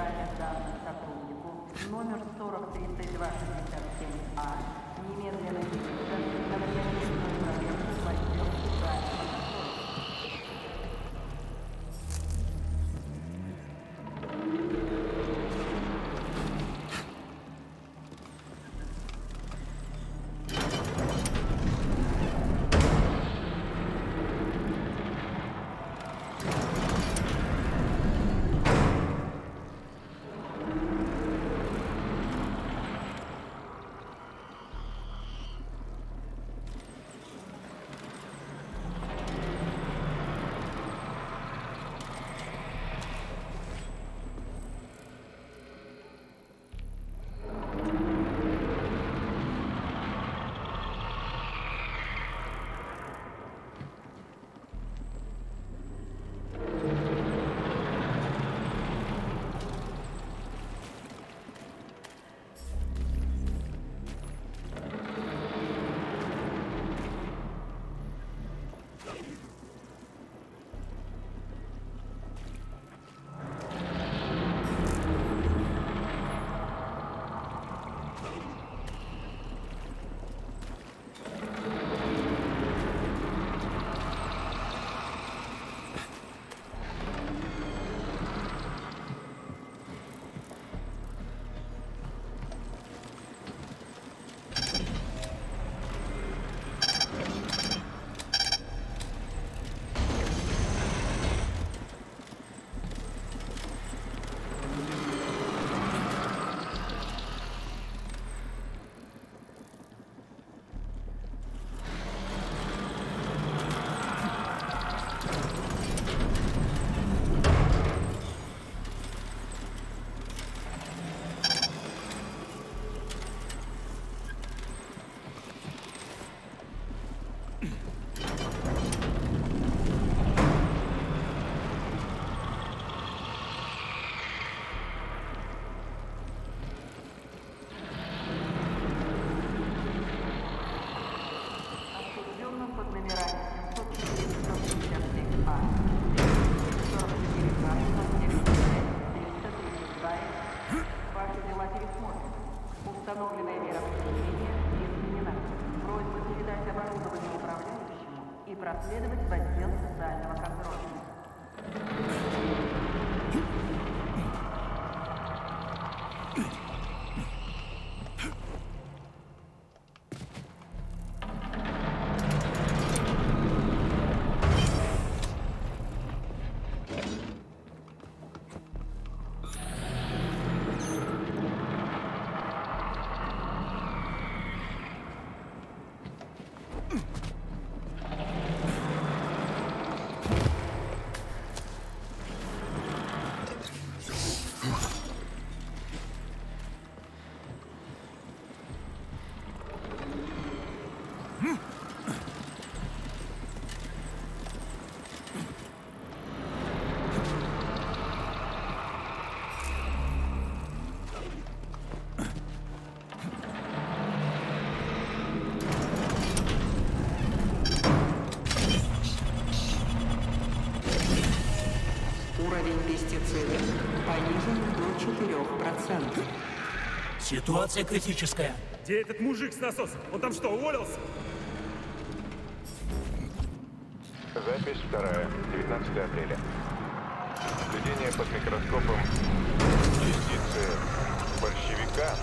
передали данных сотруднику номер 403267А немедленно явиться на внеочередную проверку в отдел специального контроля. Установленная мера пресечения изменена. Просьба передать оборудование управляющему и проследовать в отдел социального контроля. Уровень пестицидов понижен до 4%. Ситуация критическая. Где этот мужик с насосом? Он там что, уволился? Запись 2. 19 апреля. Наблюдение под микроскопом частицы борщевика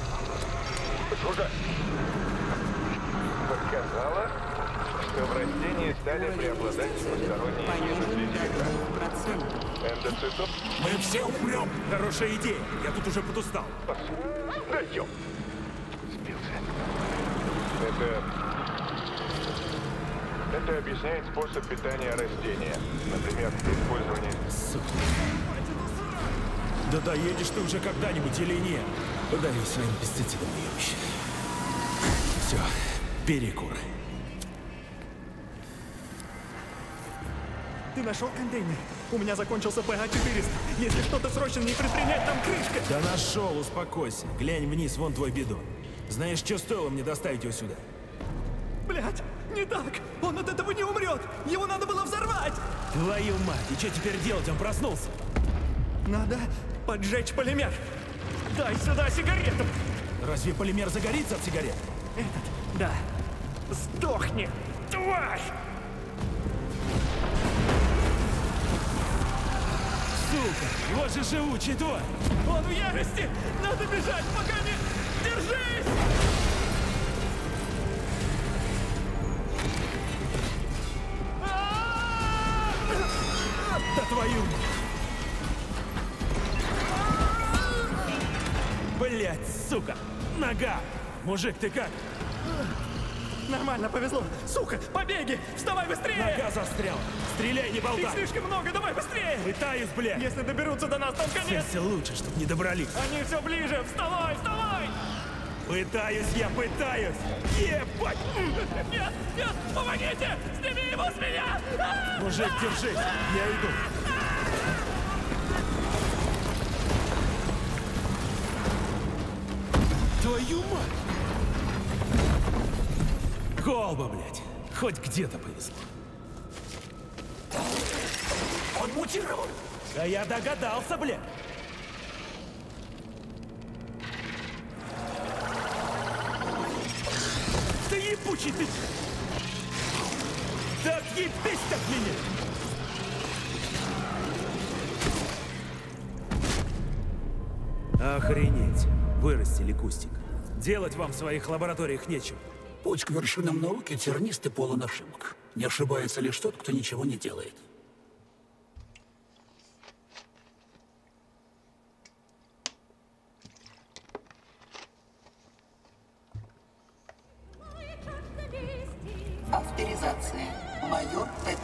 показало, что в растении стали преобладать посторонние гены слизевика. Эндоцитоз. Мы все умрем. Хорошая идея. Я тут уже подустал. Да ёп! Сбился. Это объясняет способ питания растения. Например, использование... Сука. Да доедешь ты уже когда-нибудь или нет? Подари своим пестицидам, уебище. Все, перекур. Ты нашел контейнер? У меня закончился ПА-400. Если что-то срочно не предпринять, там крышка. Да нашел, успокойся. Глянь вниз, вон твой бидон. Знаешь, что стоило мне доставить его сюда? Блядь, не так! Он от этого не умрет! Его надо было взорвать! Твою мать, и что теперь делать? Он проснулся. Надо Поджечь полимер. Дай сюда сигарету. Разве полимер загорится от сигарет? Этот, да. Сдохни, тварь! Сука, вот же живучий тварь! Он в ярости! Надо бежать, пока не... Держись! Да твою! Блять, сука! Нога! Мужик, ты как? Нормально, повезло. Сука, побеги! Вставай быстрее! Нога застряла! Стреляй, не Их болтай! слишком много, давай быстрее! Пытаюсь, блядь! Если доберутся до нас, там конец! Целься лучше, чтоб не добрались! Они все ближе! Вставай, вставай! Пытаюсь, я пытаюсь! Ебать! Нет, нет, помогите! Сними его с меня! Мужик, держись! Я иду! Твою мать! Колба, блядь! Хоть где-то повезло. Он мутировал! Да я догадался, блядь! Да ебучий ты! Да отъебись от меня! Охренеть! Вырастили кустик. Делать вам в своих лабораториях нечего. Путь к вершинам науки тернист и полон ошибок. Не ошибается лишь тот, кто ничего не делает. Авторизация. Майор Петр.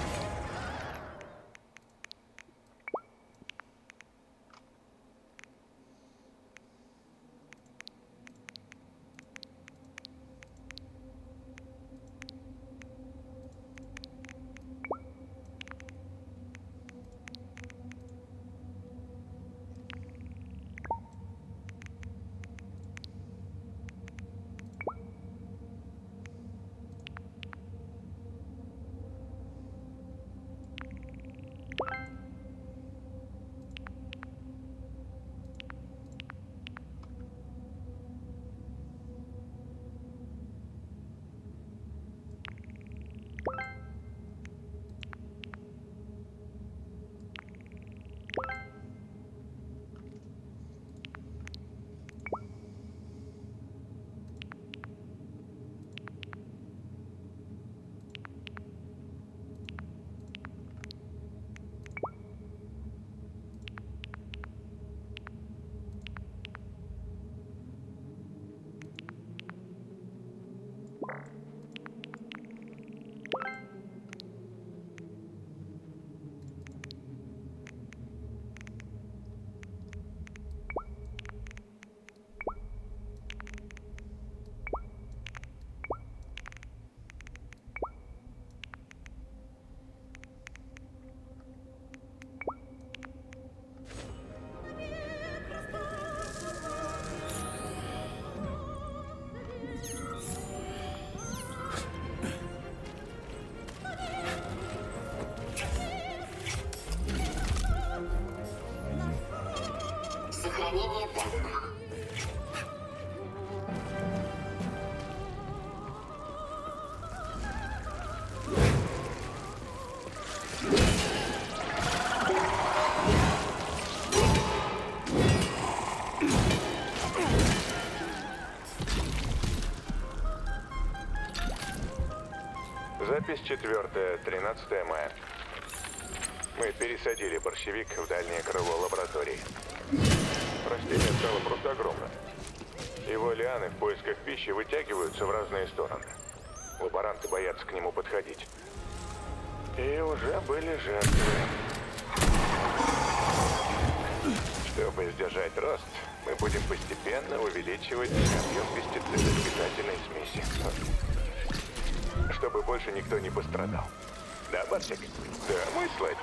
Сохранение данных. Запись 4, 13 мая. Мы пересадили борщевик в дальнее крыло лаборатории. Растение стало просто огромным. Его лианы в поисках пищи вытягиваются в разные стороны. Лаборанты боятся к нему подходить. И уже были жертвы. Чтобы сдержать рост, мы будем постепенно увеличивать объем пестицидов в питательной смеси. Чтобы больше никто не пострадал. Да, Барсик? Да, мой слайд.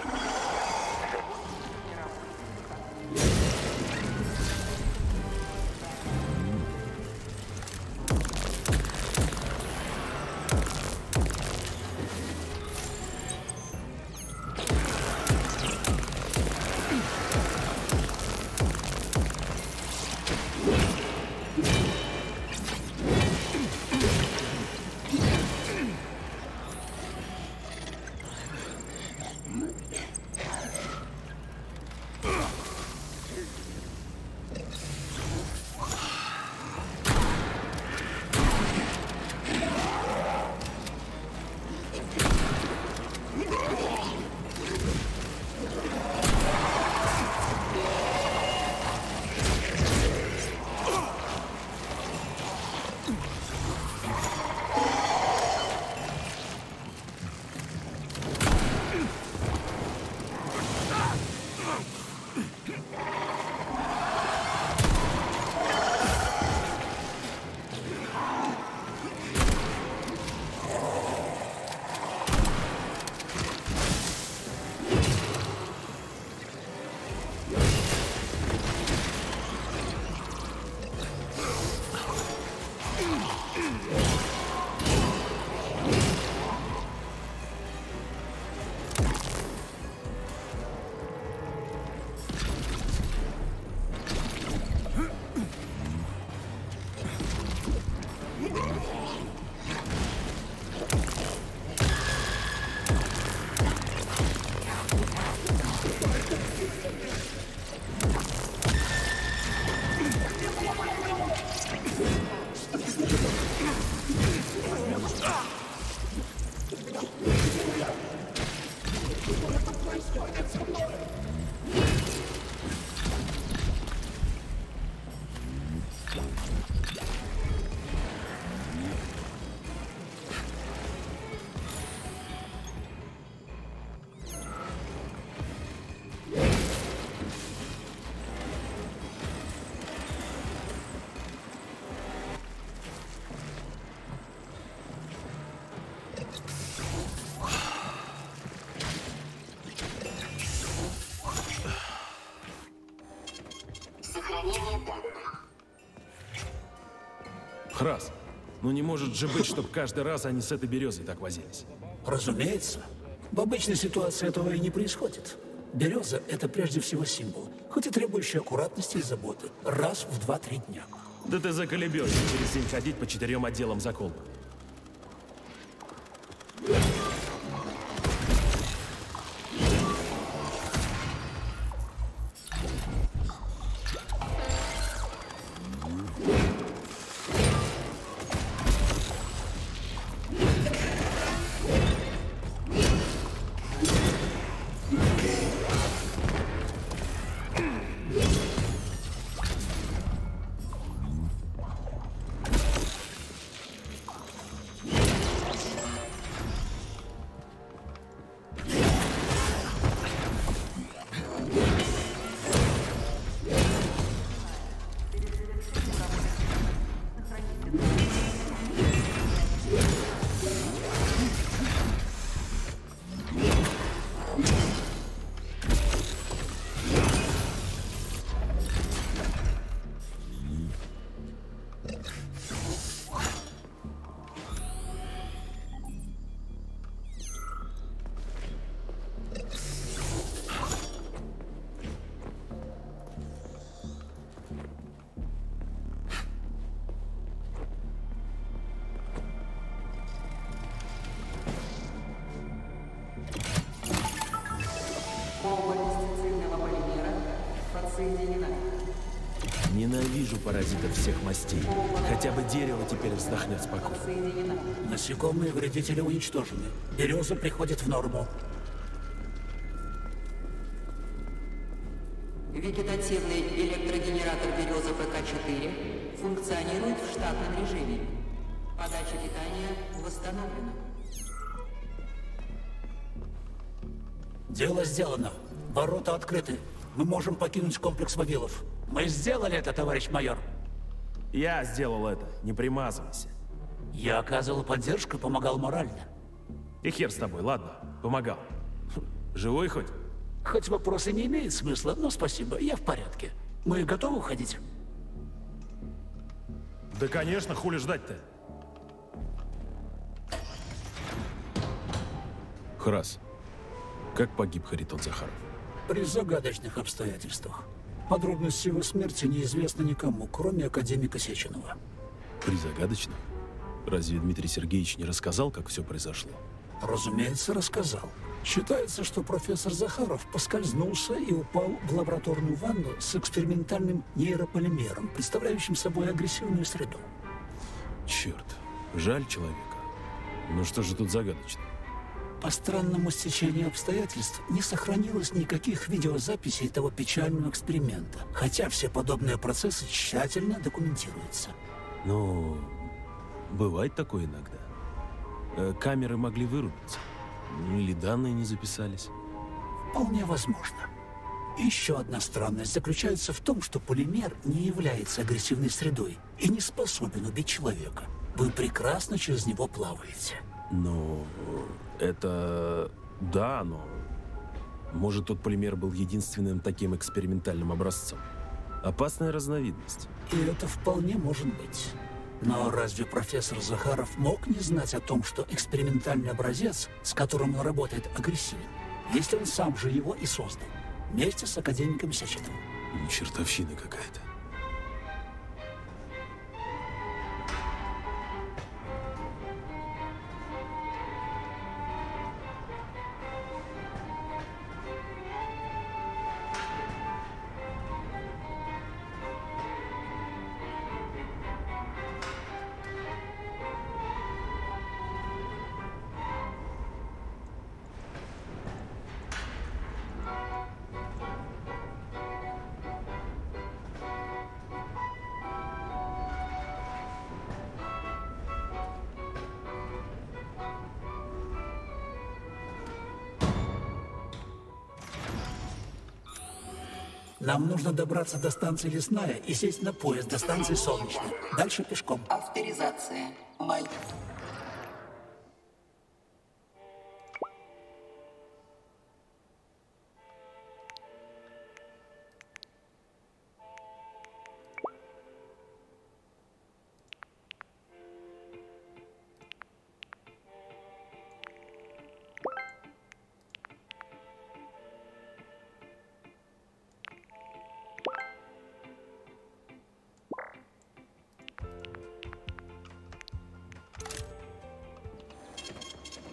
Сохранение данных. Храс, ну не может же быть, чтобы каждый раз они с этой березой так возились. Разумеется. В обычной ситуации этого и не происходит. Береза — это прежде всего символ, хоть и требующий аккуратности и заботы, раз в 2-3 дня. Да ты заколебешься через день ходить по 4 отделам заколок. Бомба пестицидного полимера подсоединена. Ненавижу паразитов всех мастей. Хотя бы дерево теперь вздохнет спокойно. Подсоединена. Насекомые вредители уничтожены. Береза приходит в норму. Вегетативный электрогенератор береза ПК-4 функционирует в штатном режиме. Подача питания восстановлена. Дело сделано. Ворота открыты. Мы можем покинуть комплекс Вавилов. Мы сделали это, товарищ майор. Я сделал это, не примазывайся. Я оказывал поддержку и помогал морально. И хер с тобой, ладно, помогал. Живой хоть? Хоть вопросы не имеют смысла, но спасибо, я в порядке. Мы готовы уходить? Да конечно, хули ждать-то? Храс, как погиб Харитон Захаров? При загадочных обстоятельствах. Подробности его смерти неизвестны никому, кроме академика Сеченова. При загадочных? Разве Дмитрий Сергеевич не рассказал, как все произошло? Разумеется, рассказал. Считается, что профессор Захаров поскользнулся и упал в лабораторную ванну с экспериментальным нейрополимером, представляющим собой агрессивную среду. Черт, жаль человека. Ну что же тут загадочно? По странному стечению обстоятельств не сохранилось никаких видеозаписей того печального эксперимента, хотя все подобные процессы тщательно документируются. Ну, бывает такое иногда. Камеры могли вырубиться. Или данные не записались. Вполне возможно. Еще одна странность заключается в том, что полимер не является агрессивной средой и не способен убить человека. Вы прекрасно через него плаваете. Ну, это... Да, но... Может, тот полимер был единственным таким экспериментальным образцом. Опасная разновидность. И это вполне может быть. Но разве профессор Захаров мог не знать о том, что экспериментальный образец, с которым он работает, агрессивен, если он сам же его и создал, вместе с академиком Сеченовым? Чертовщина какая-то. Нам нужно добраться до станции Лесная и сесть на поезд до станции Солнечная. Дальше пешком. Авторизация. Майк.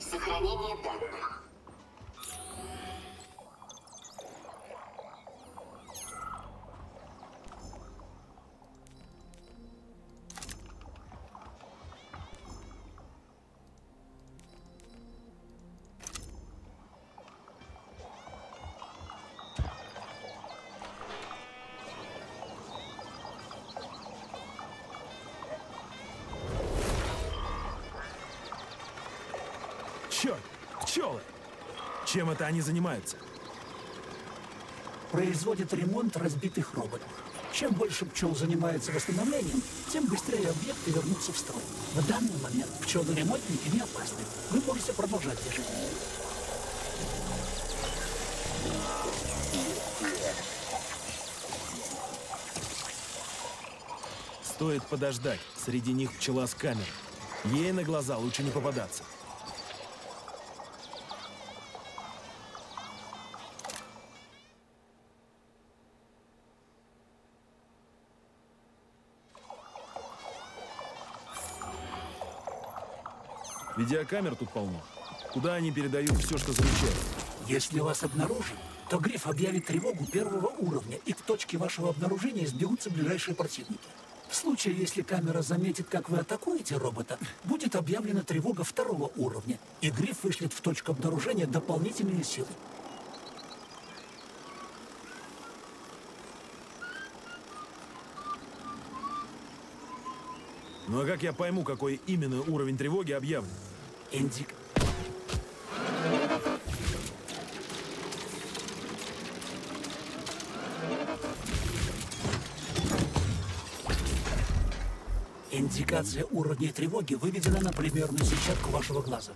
Сохранение данных. Черт! Пчелы! Чем это они занимаются? Производит ремонт разбитых роботов. Чем больше пчел занимается восстановлением, тем быстрее объекты вернутся в строй. В данный момент пчелы-ремонтники не опасны. Вы можете продолжать движение. Стоит подождать. Среди них пчела с камерой. Ей на глаза лучше не попадаться. Видеокамер тут полно. Куда они передают все, что замечают? Если вас обнаружат, то Гриф объявит тревогу первого уровня, и к точке вашего обнаружения сбегутся ближайшие противники. В случае, если камера заметит, как вы атакуете робота, будет объявлена тревога второго уровня, и Гриф вышлет в точку обнаружения дополнительные силы. Ну а как я пойму, какой именно уровень тревоги объявлен? Индик. Индикация уровня тревоги выведена на полимерную сетчатку вашего глаза.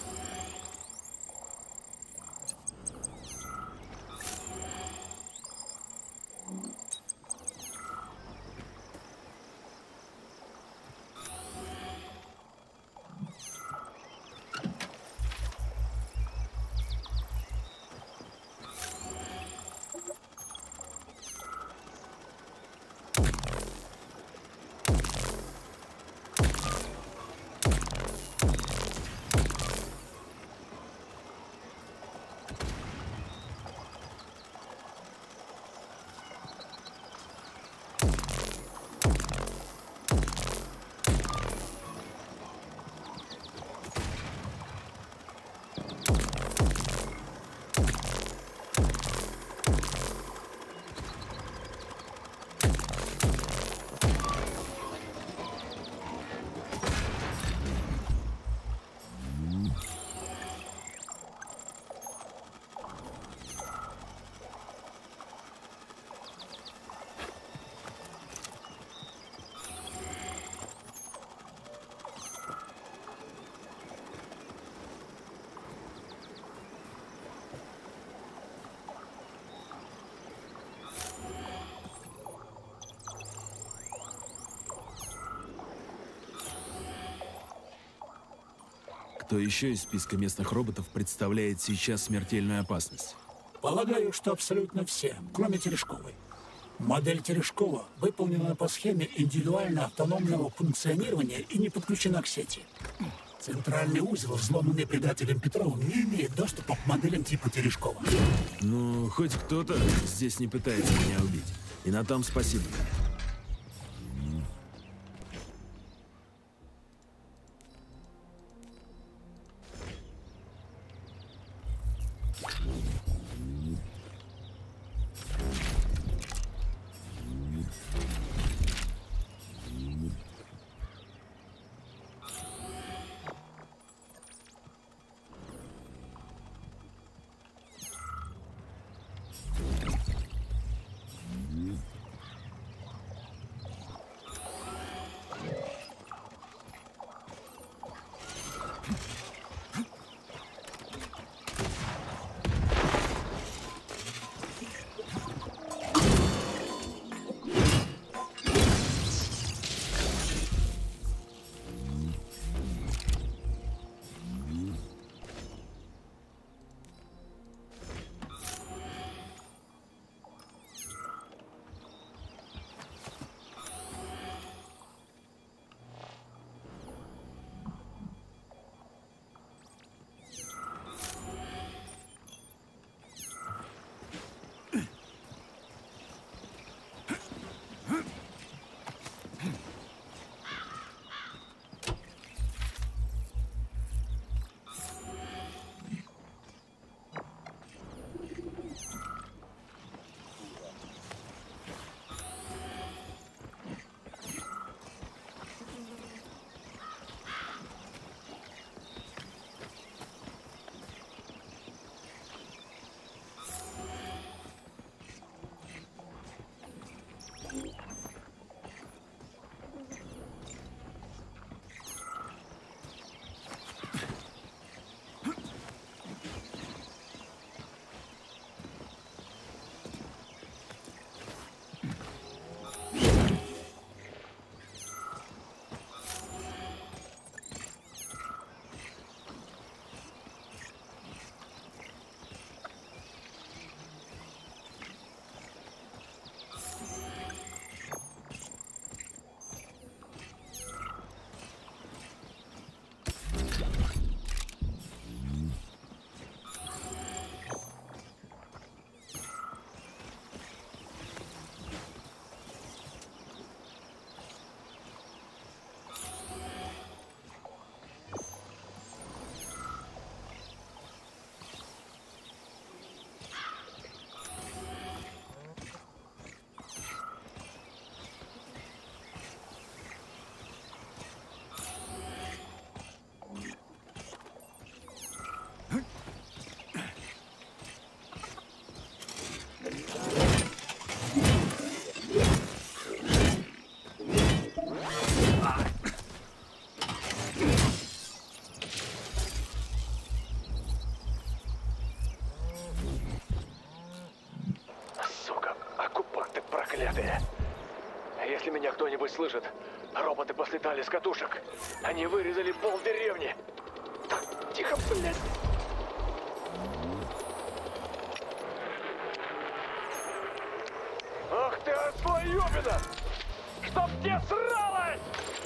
Кто еще из списка местных роботов представляет сейчас смертельную опасность? Полагаю, что абсолютно все, кроме Терешковой. Модель Терешкова выполнена по схеме индивидуально автономного функционирования и не подключена к сети. Центральный узел, взломанный предателем Петровым, не имеет доступа к моделям типа Терешкова. Ну, хоть кто-то здесь не пытается меня убить. И на том спасибо. Если меня кто-нибудь слышит, роботы послетали с катушек. Они вырезали пол деревни. Так, тихо, блядь. Ах ты, ослоёбина! Чтоб тебе сралось!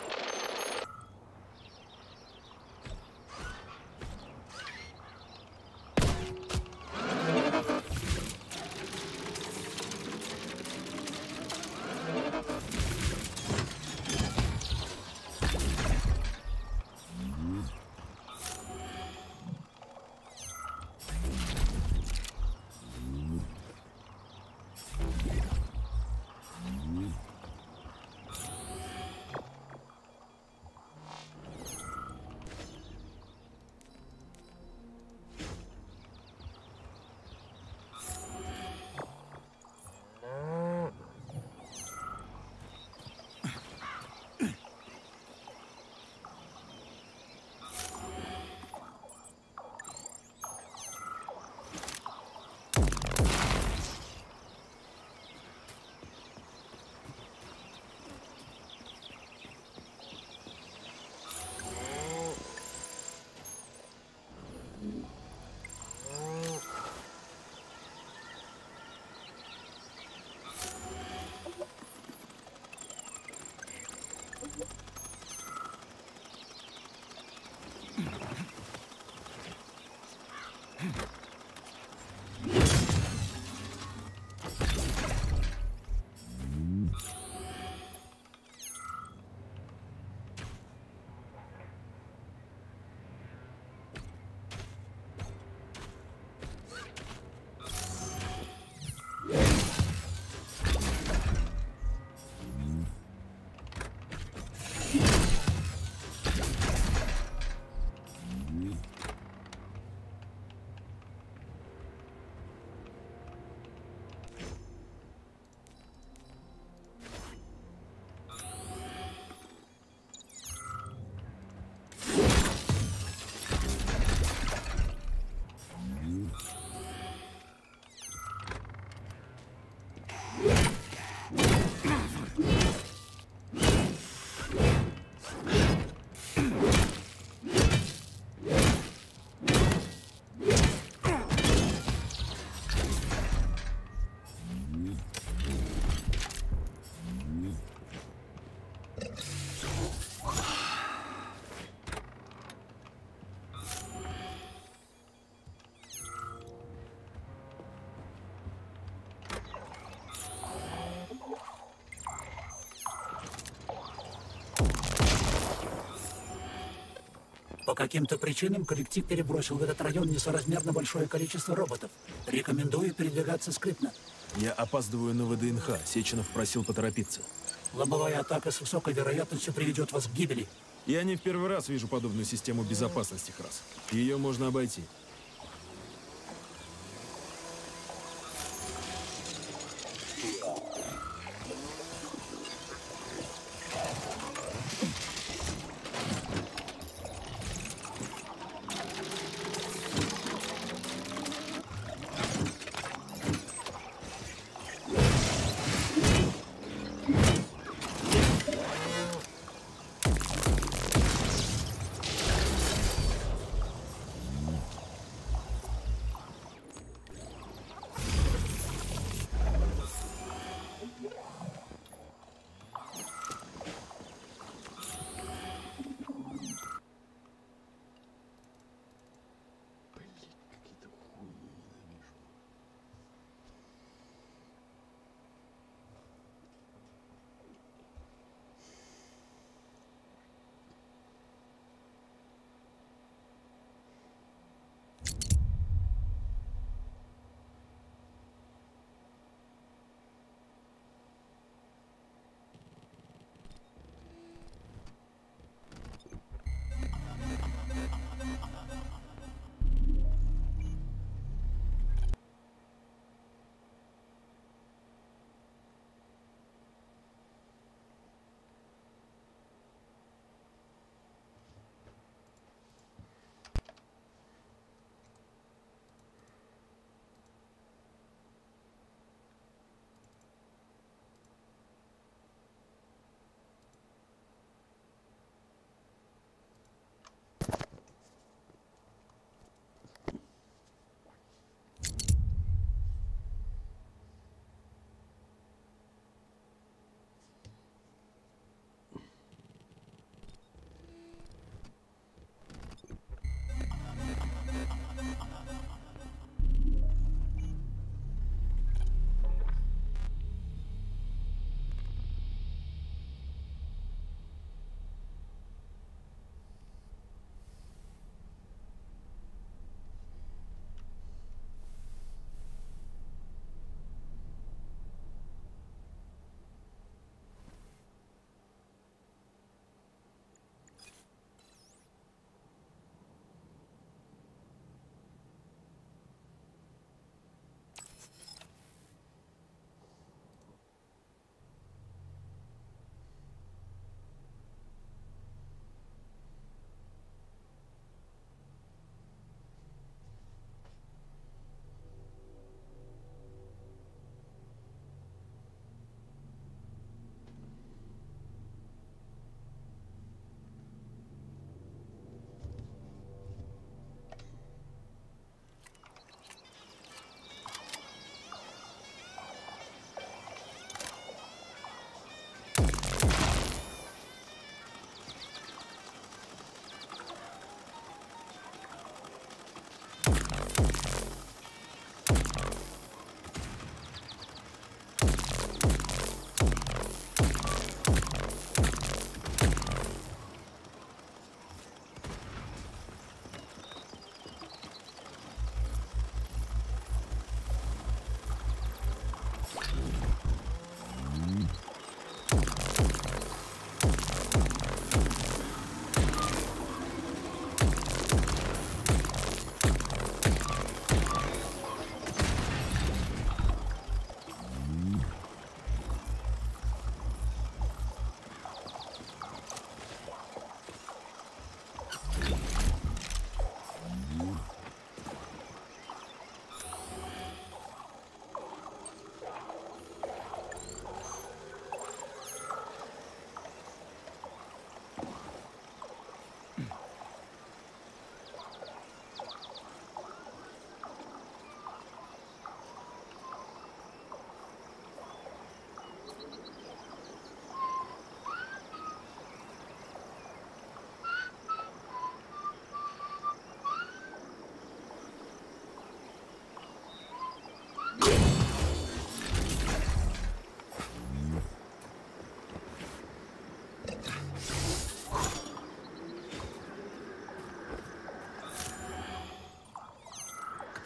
По каким-то причинам коллектив перебросил в этот район несоразмерно большое количество роботов. Рекомендую передвигаться скрытно. Я опаздываю на ВДНХ. Сеченов просил поторопиться. Лобовая атака с высокой вероятностью приведет вас к гибели. Я не в первый раз вижу подобную систему безопасности, Храс. Ее можно обойти.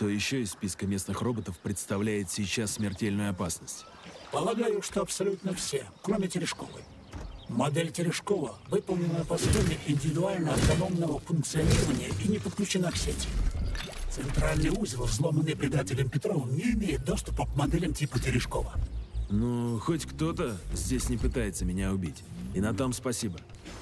Кто еще из списка местных роботов представляет сейчас смертельную опасность? Полагаю, что абсолютно все, кроме Терешковой. Модель Терешкова выполнена по схеме индивидуально автономного функционирования и не подключена к сети. Центральный узел, взломанный предателем Петровым, не имеет доступа к моделям типа Терешкова. Ну, хоть кто-то здесь не пытается меня убить. И на том спасибо.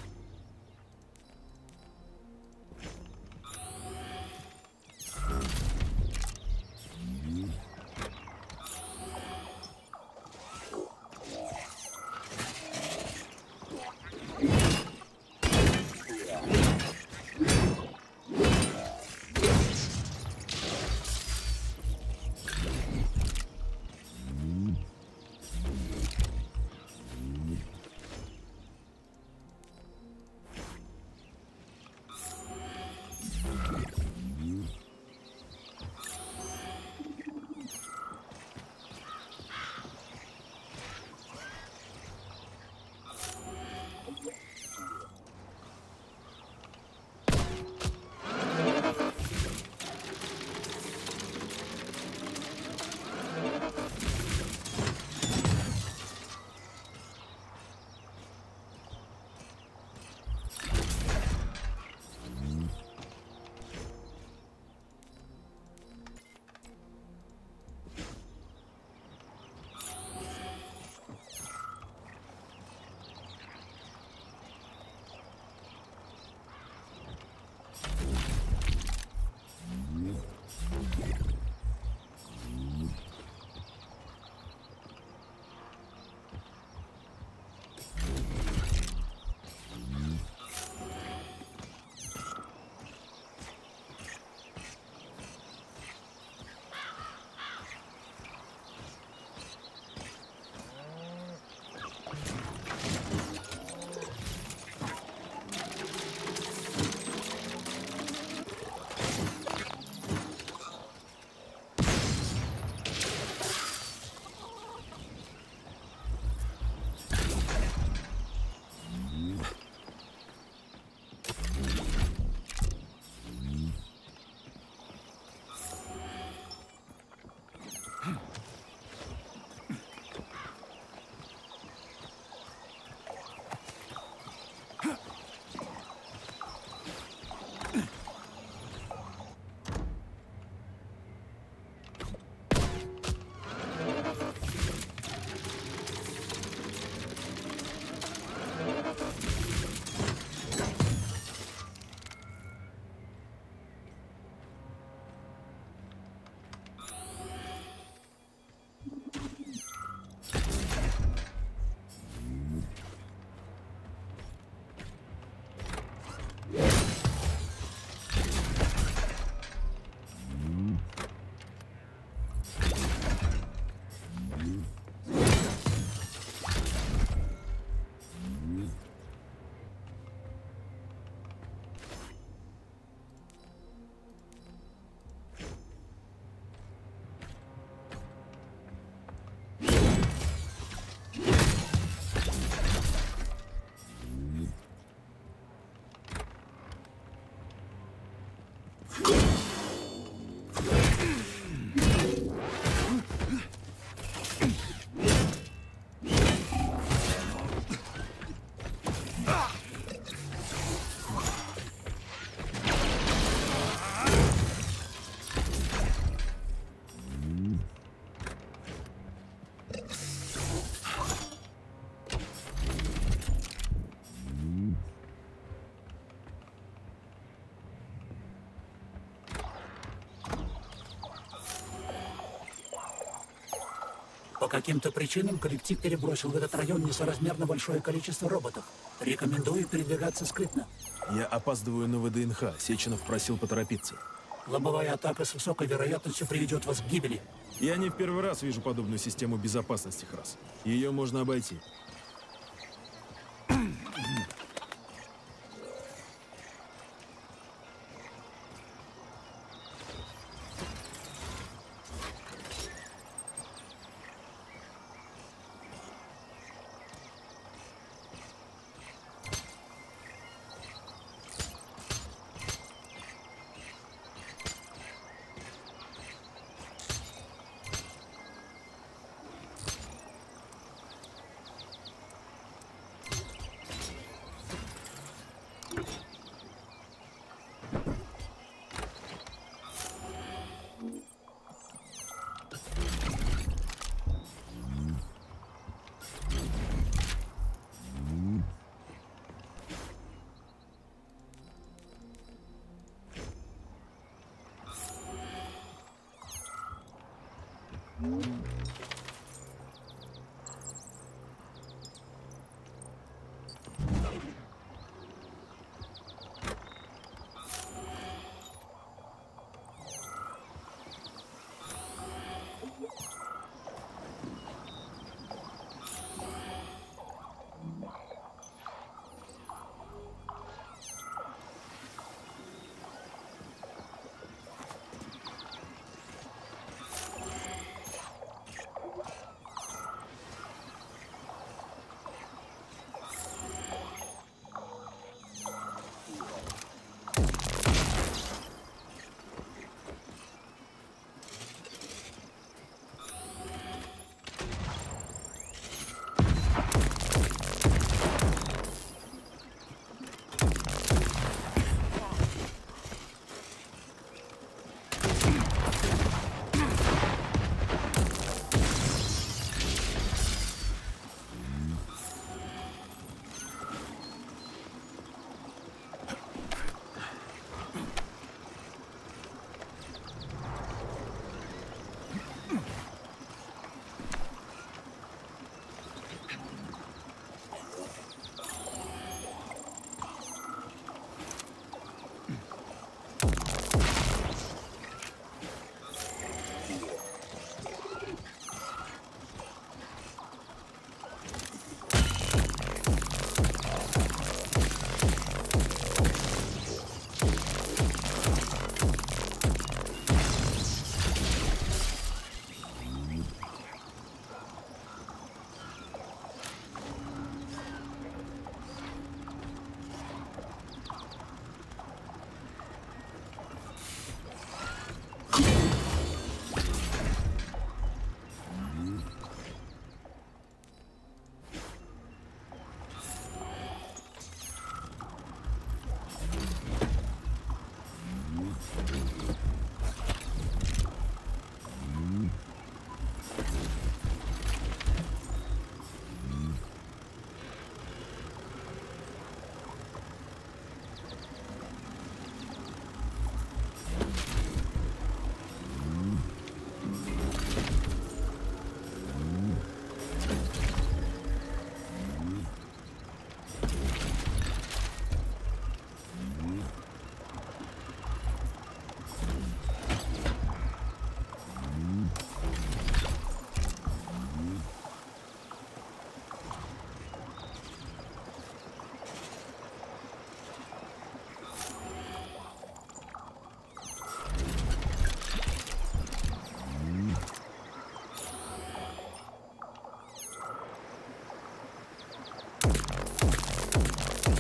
По каким-то причинам коллектив перебросил в этот район несоразмерно большое количество роботов. Рекомендую передвигаться скрытно. Я опаздываю на ВДНХ. Сеченов просил поторопиться. Лобовая атака с высокой вероятностью приведет вас к гибели. Я не в первый раз вижу подобную систему безопасности, Храс. Ее можно обойти.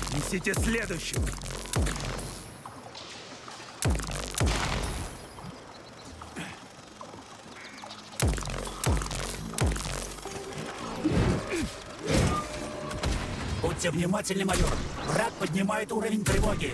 Несите следующего! Будьте внимательны, майор. Враг поднимает уровень тревоги.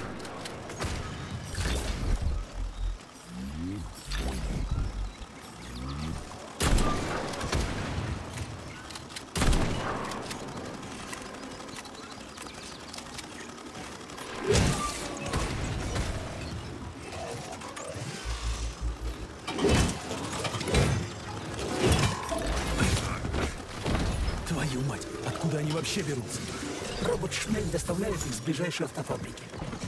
Твою мать, откуда они вообще берутся? Робот-шмель доставляет их с ближайшей автофабрики.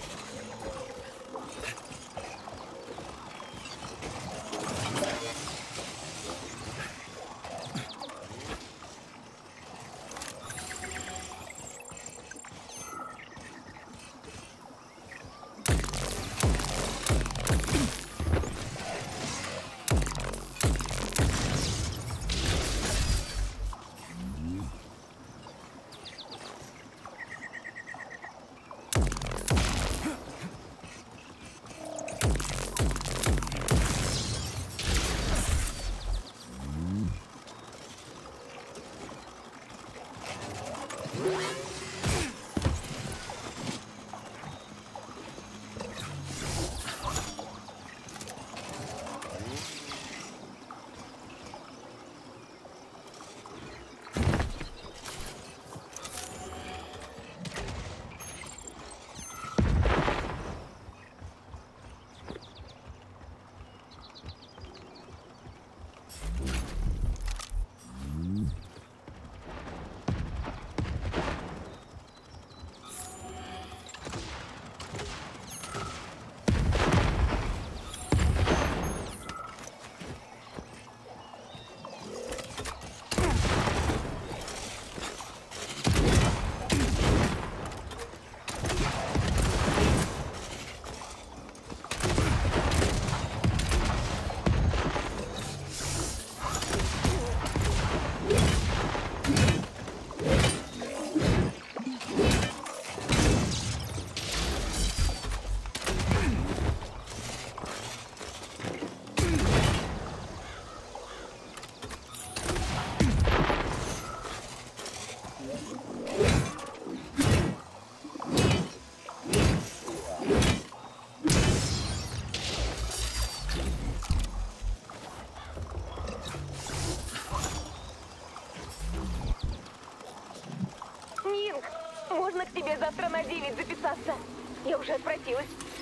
Можно к тебе завтра на 9 записаться? Я уже отпросилась.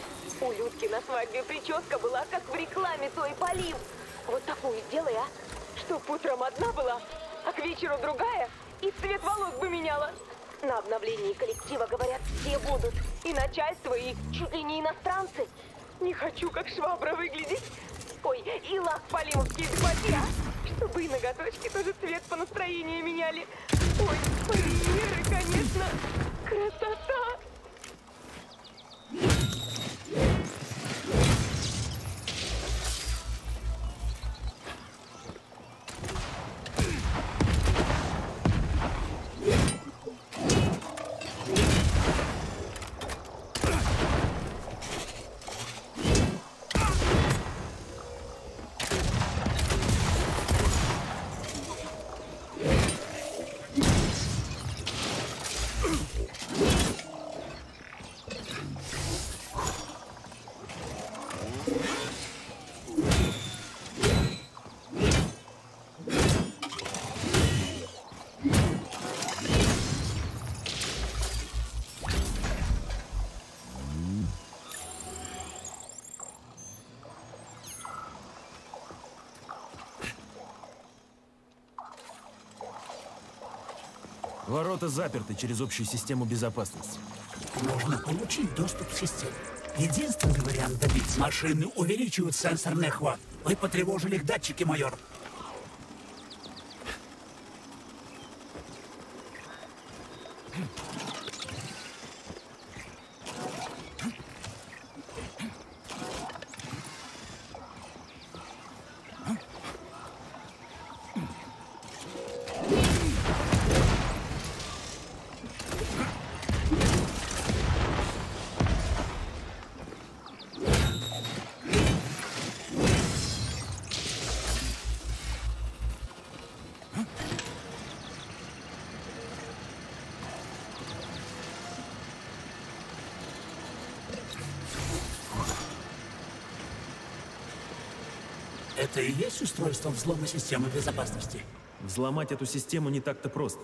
У Людки на свадьбе прическа была, как в рекламе той Полив. Вот такую сделай, а? Чтоб утром одна была, а к вечеру другая, и цвет волос бы меняла. На обновлении коллектива, говорят, все будут. И начальство, и чуть ли не иностранцы. Не хочу, как швабра, выглядеть. Ой, и лак полимовские захвати, а? Чтобы и ноготочки тоже цвет по настроению меняли. Ой, полимеры, конечно. Красота! Ворота заперты через общую систему безопасности. Нужно получить доступ к системе. Единственный вариант добиться. Машины увеличивают сенсорный охват. Вы потревожили их датчики, майор. Это и есть устройство взлома системы безопасности? Взломать эту систему не так-то просто.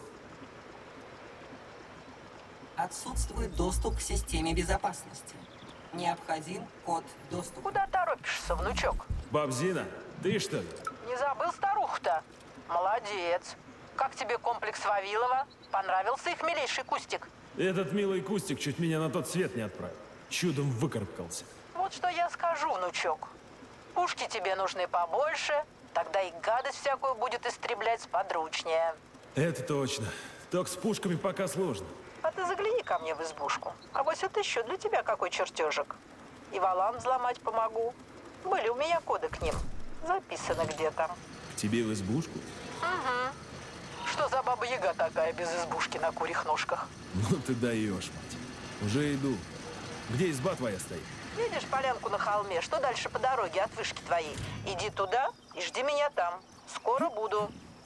Отсутствует доступ к системе безопасности. Необходим код доступа. Куда торопишься, внучок? Бабзина, ты что ли? Не забыл старуху-то? Молодец. Как тебе комплекс Вавилова? Понравился их милейший кустик? Этот милый кустик чуть меня на тот свет не отправил. Чудом выкарабкался. Вот что я скажу, внучок. Пушки тебе нужны побольше, тогда и гадость всякую будет истреблять сподручнее. Это точно. Только с пушками пока сложно. А ты загляни ко мне в избушку. Авось отыщу для тебя какой чертежик. И валам взломать помогу. Были у меня коды к ним. Записано где-то. Тебе в избушку? Угу. Что за баба-яга такая без избушки на курьих ножках? Ну ты даешь, мать. Уже иду. Где изба твоя стоит? Видишь полянку на холме? Что дальше по дороге от вышки твоей? Иди туда и жди меня там. Скоро буду.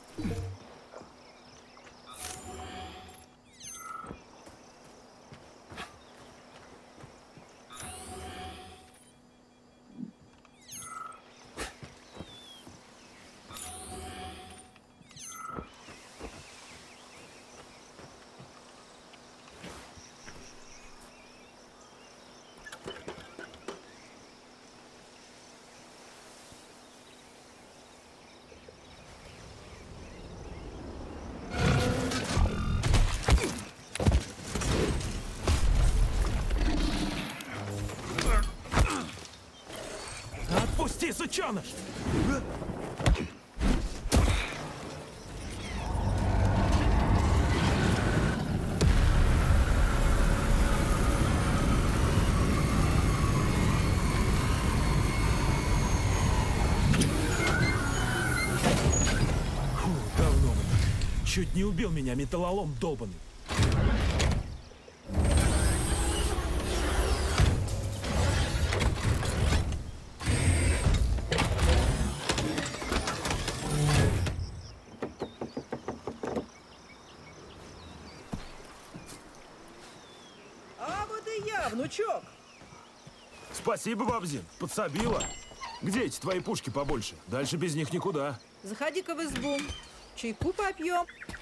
Отпусти, сученыш! Фу, давно мы так. Чуть не убил меня металлолом долбанный. Внучок! Спасибо, Бабзин, подсобила. Где эти твои пушки побольше? Дальше без них никуда. Заходи-ка в избу. Чайку попьем.